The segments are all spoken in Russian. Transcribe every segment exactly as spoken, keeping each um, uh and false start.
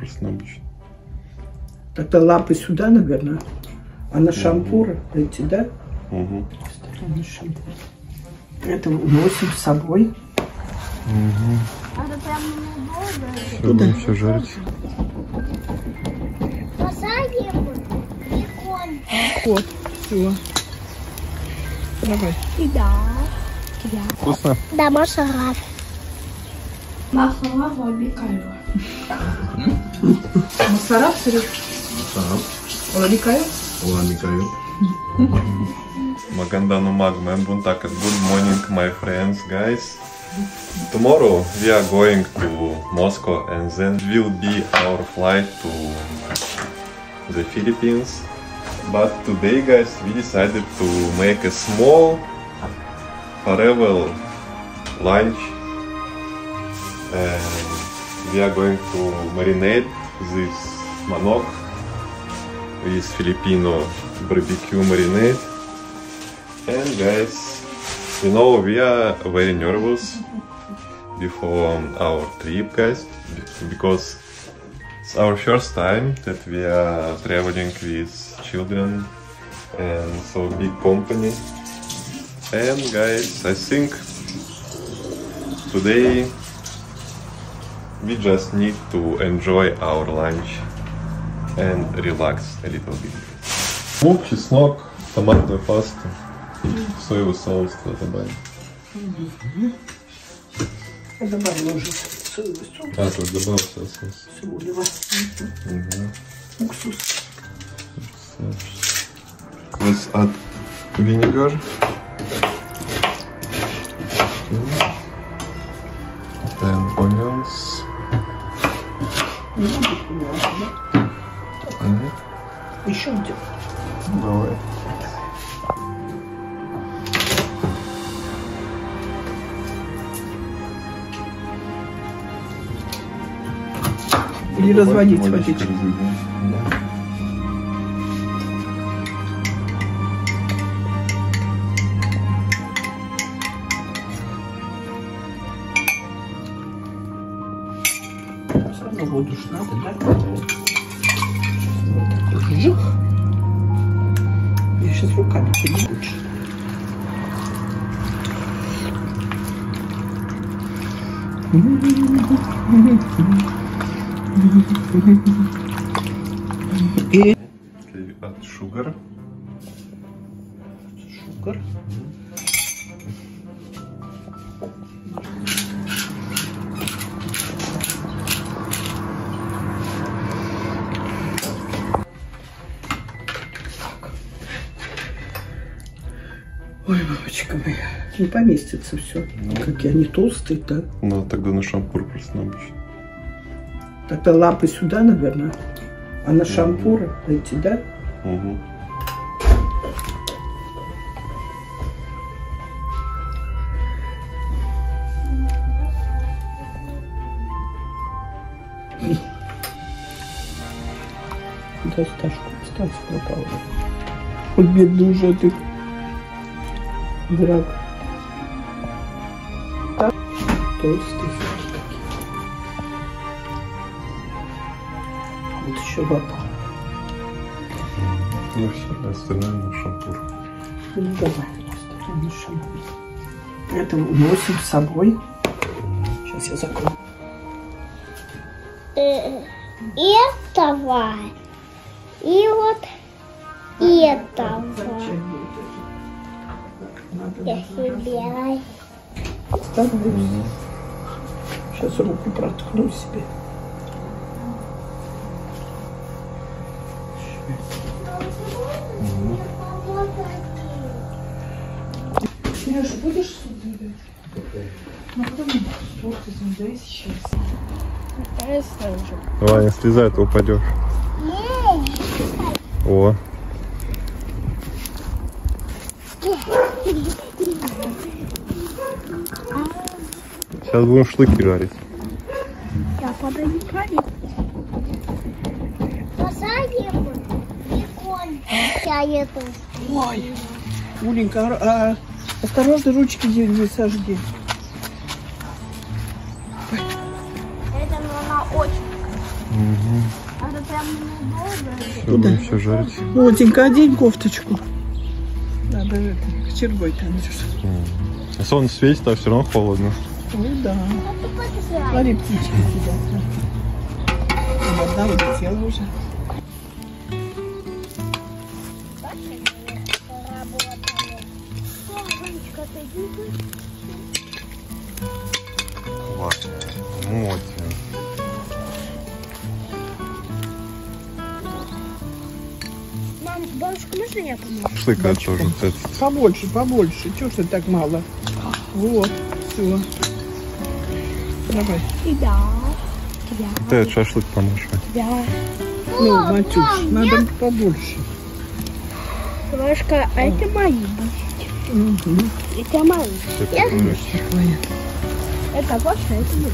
просто обычно. Тогда лапы сюда, наверное. А на шампуры эти, да? Угу. Это уносим с собой. Угу. Надо прям Все, будем все жарить. посадим. Прикольно. Вот, все. Давай. Да. Да. Вкусно? Да, Машарат. Масарат Вабикаева. Масарат, Сереж? Вабикаев? Вабикаев. Magandanum Magman Buntakat. Good morning, my friends, guys. Tomorrow we are going to Moscow and then will be our flight to the Philippines. But today, guys, we decided to make a small farewell lunch. And we are going to marinate this manok with Filipino barbecue marinade. And guys, you know, we are very nervous before our trip, guys, because it's our first time that we are traveling with children and so big company. And guys, I think today we just need to enjoy our lunch and relax a little bit. Лук, чеснок, томатную пасту, соевый соус туда добавим. Добавь ложечку соевый соус. А, тут добавил соевый соус. Солево. Угу. Уксус. Let's add vinegar. Then onions. Ага. Еще где? Давай. Или разводить водичкой водичку? разведем. Да. Все равно воду ж надо, да? Вот такой жух. Я сейчас руками пойду лучше. И Add sugar. шукар. Ой, мамочка моя, не поместится все. Ну. Какие они толстые, да? Ну, тогда на шампур просто обычно. Тогда лапы сюда, наверное. А на шампуры эти, да? Угу. Куда Сташку? Стась пропала. Ой, бедный уже ты. Драк. Так, толстые такие. Вот еще лапа. Ну все, остальное на шампур. Ну давай, оставим на шампур. Это уносим с собой. Сейчас я закрою. Этого. И вот этого. Я себе. Становлюсь. Сейчас руку проткну себе. Сереж, будешь суп забирать? Ну, потом суп забирай сейчас. Ваня, слезай, а то упадешь. О. Сейчас будем шашлыки жарить. Я подаю карри. Посадим. Прикольно. Я это. Ой, Уленька, а, осторожно, ручки не, не сожги. Это она очень. Угу. Это прям неудобно. Все, будем все жарить. Мотенька, одень кофточку. Надо это, кочергой там идешь. А солнце светит, а все равно холодно. Ой, да. Это подсрать. Смотри, птички сидят. Одна улетела уже. Солнышко, ты иди. Ладно, Мотя. Мам, бабушка, можно я помогу? Шашлыка тоже. Вот этот. Побольше, побольше. Чего ж ты так мало? Вот, все. Давай. Тебя. Тебя. Ты этот шашлык помашь. Тебя. Ну, Матюш, надо побольше. Бабушка, а это мои будут. Угу. Это мои. Я Такое. Это больше, это мои.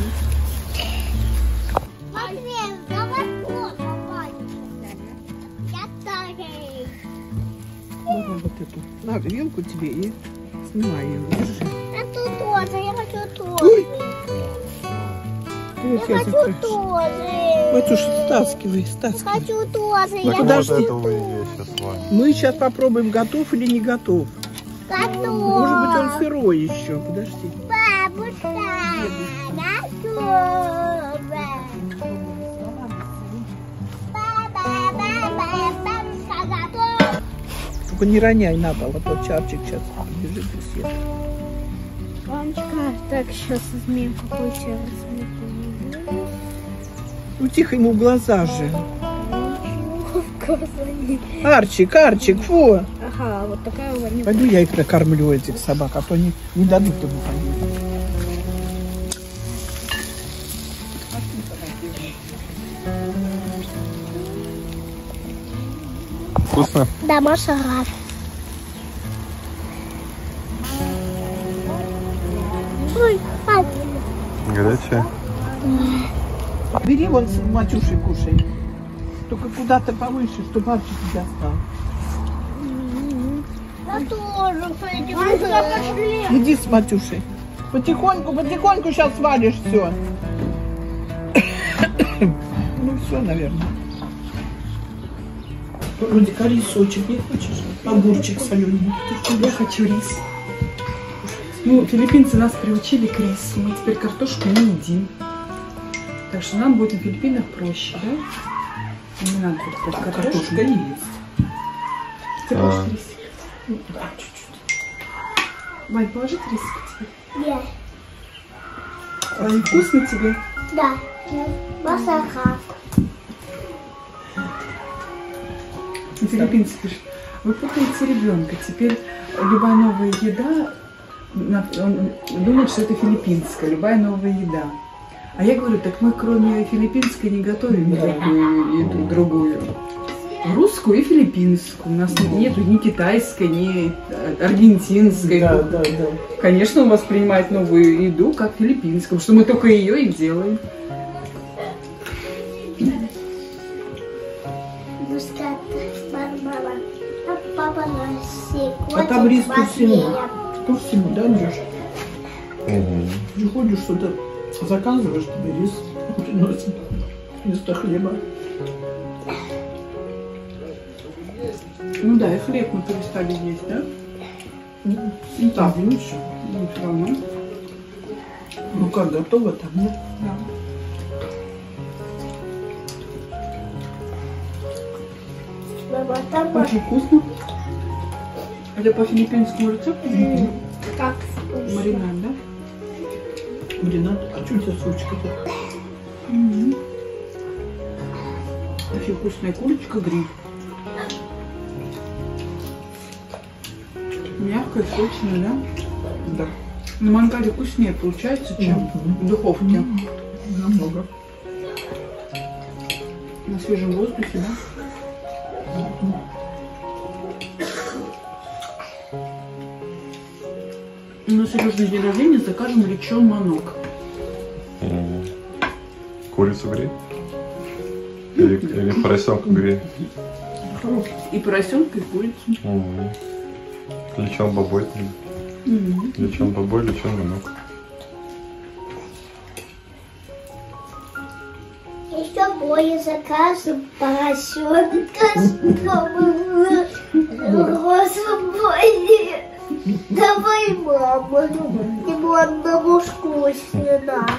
Смотри, давай фото, Я тоже. Давай вот эту. На, вилку тебе и снимай ее. Держи. Эту тоже, я хочу тоже. Вот Я я хочу захочу. тоже. Матюш, стаскивай, Я стаскивай. хочу тоже. Так Я вот подожди. хочу этого и есть сейчас, Ваня. Мы сейчас попробуем, готов или не готов. готов. Может быть, он сырой еще. Подожди. Бабушка, готова. Бабушка готова. Только не роняй на пол, а то чарчик сейчас бежит и съест. Мамочка, так, сейчас изменим какой-то размер. Ну тихо, ему в глаза же. Арчик, Арчик, фу. Ага, вот такая у меня. Пойду я их накормлю, этих собак, а то они не дадут ему поесть. Вкусно? Да, Маша рад. Ой, папа. Горячая? Бери вон с Матюшей кушай. Только куда-то повыше, чтобы Арчик не достал. Я тоже пойду. Иди с Матюшей. Потихоньку, потихоньку сейчас свалишь все. Ну все, наверное. Родика, рисочек не хочешь? Огурчик соленый. Я хочу рис. Ну, филиппинцы нас приучили к рису. Мы теперь картошку не едим. Так что нам будет на Филиппинах проще, да? Не надо вот так картошку не есть. есть. Ты А. хочешь рис? Да, чуть-чуть. Вань, положить рисик тебе? Нет. А не вкусно тебе? Да. Маша рад. Филиппинцы пишут, вы путаете ребенка. Теперь любая новая еда, он думает, что это филиппинская, любая новая еда. А я говорю, так мы кроме филиппинской не готовим никакую еду другую. Русскую и филиппинскую. У нас нету ни китайской, ни аргентинской. Да, да, да. Конечно, он воспринимает новую еду как филиппинскую, потому что мы только ее и делаем. Мама, а папа носи. А там рис по всему. По всему, да, Андрюш? Угу. Приходишь сюда, заказываешь, тебе рис приносят вместо хлеба. Ну да, и хлеб мы перестали есть, да? Ну так, лучше. Ну, все равно. Ну как, готово там, нет? Да. Мама, там Очень вкусно. Это по филиппинскому рецепту? как вкусно. Маринад, да? Маринад. А что у тебя с ручкой-то? Очень вкусная курочка гриль. Мягкая, сочная, да? Да. На мангале вкуснее получается, чем Мгм. в духовке. Намного. На свежем воздухе, да? На Сережный день рождения закажем лечен манок. М. Курицу гриль? Или, или поросенка гриль? И поросенка, и курицу. М. Лечен бобой. Мгм. Лечен бобой, лечен манок. Еще больше. домой закажем поросенка, чтобы господи. Давай, мама, ему одному вкусно.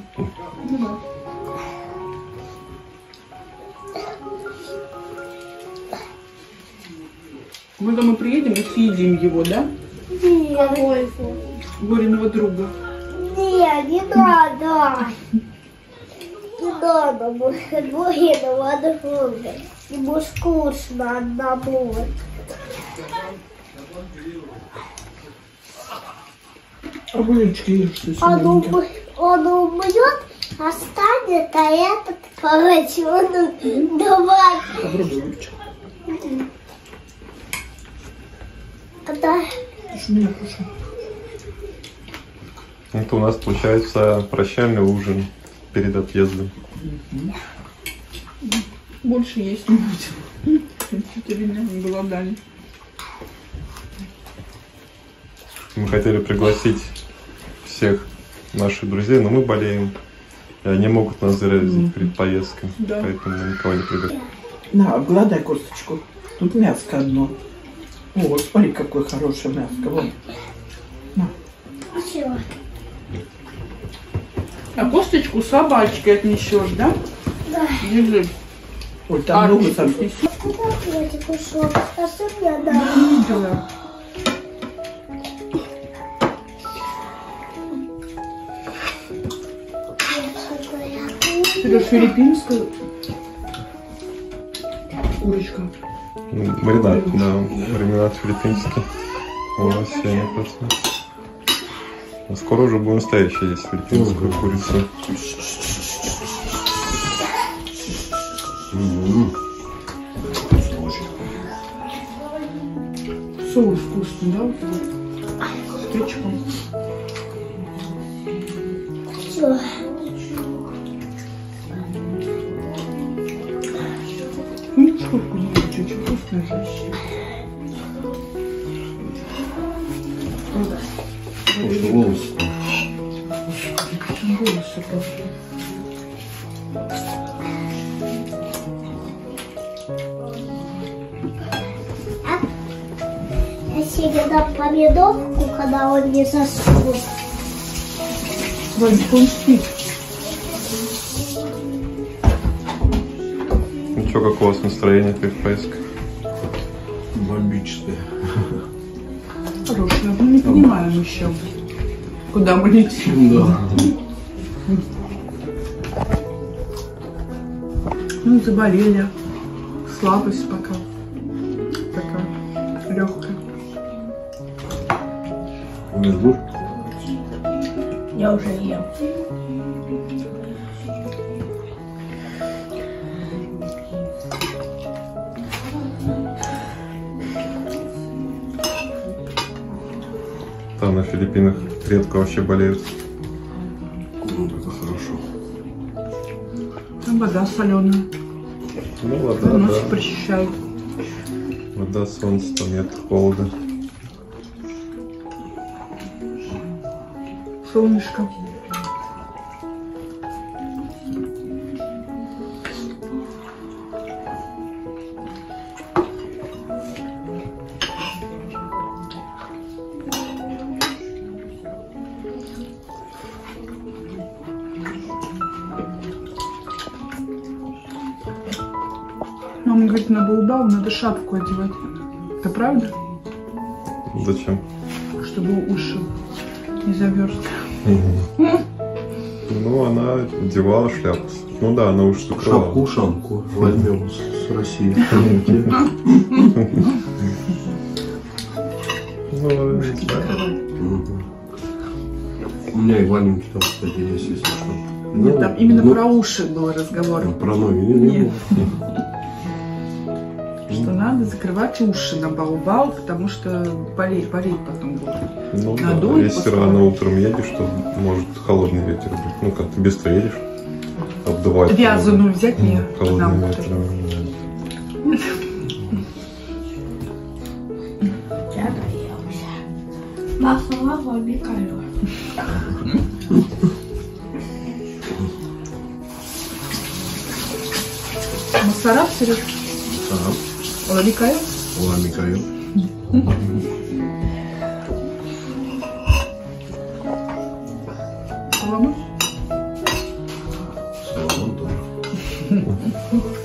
Мы домой приедем и съедим его, да? Нет. Гориного друга. Нет, не надо. Не надо, Гориного друга. Ему скучно одному. А булочки ешь, что Он, ум- он умрет, останет, а этот поросенок давай. Попробуй булочку. Когда Это у нас получается прощальный ужин перед отъездом. Больше есть не будем. Что-то меня не голодали. Мы хотели пригласить всех наших друзей, но мы болеем. И они могут нас заразить перед поездкой. Да. Поэтому мы никого не пригласили. На, обгладай косточку. Тут мяско одно. О, смотри, какое хорошее мяско. Вон. На. все. А косточку собачки отнесешь, да? Да. Держи. Ой, там много Арчик там. отнесешь. Куда Петик ушел? А что мне надо? Не видела. Это филиппинская курочка. Ну, Маринад, да, маринад филиппинский. У нас сегодня процент. А скоро уже будем настоящую есть филиппинскую курицу. Соус вкусный, да? Вот этот? С кетчупом. Все. Ну, сколько не хочу, очень вкусная же. Волосы. Волосы просто. Я себе дам помидорку, когда он не заснул. Вань, он спит. Ну что, как у вас настроение перед поездкой? Бомбическое. Хорошая. Мы не понимаем еще, куда мы летим. Да. Ну, заболели. Слабость пока. Такая легкая. Между. Я уже ем. Там на Филиппинах редко вообще болеют. Ну, это хорошо. Там вода соленая. Ну, вода, Нос да. прочищает. Вода, солнце, там нет холода. Солнышко. Мама говорит, на Баобаб надо шапку одевать. Это правда? Зачем? Чтобы уши не заверзли. Ну, она одевала шляпу. Ну да, она уж закрывала. Шапку-ушанку возьмем с, с России. Ну, не знаю. Мгм. У меня и валенки там, кстати, есть, если что. Нет, там именно ну, про уши был разговор. ну, про ноги не, не Нет. было. Что надо закрывать уши на Баобаб, потому что болеть, болеть потом будет. Ну да, Надует если после рано того. утром едешь, то может холодный ветер быть. Ну как, ты быстро едешь, обдувает. Вязаную взять мне на Холодный утро. ветер. Я наелся. Масло обмекаю. Masarap sürüyor. Sarap. Olabilir kayo? Olami kayo. Olamaz. Salamon to.